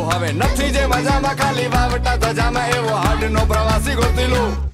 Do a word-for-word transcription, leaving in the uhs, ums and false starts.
હવે નથી જે મજામાં ખાલી વાવટા ધજામાં એવો હાડનો પ્રવાસી ગોતી લો